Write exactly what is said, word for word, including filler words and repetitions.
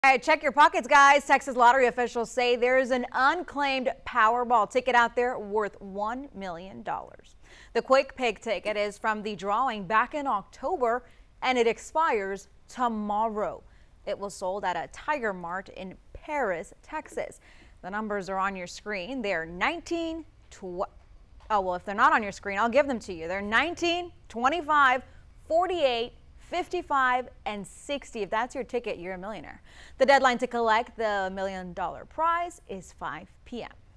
All right, check your pockets, guys. Texas lottery officials say there's an unclaimed Powerball ticket out there worth one million dollars. The quick pick ticket is from the drawing back in October, and it expires tomorrow. It was sold at a Tiger Mart in Paris, Texas. The numbers are on your screen. They're nineteen, tw- oh, well, if they're not on your screen, I'll give them to you. They're nineteen, twenty-five, forty-eight, fifty-five, and sixty. If that's your ticket, you're a millionaire. The deadline to collect the million dollar prize is five p m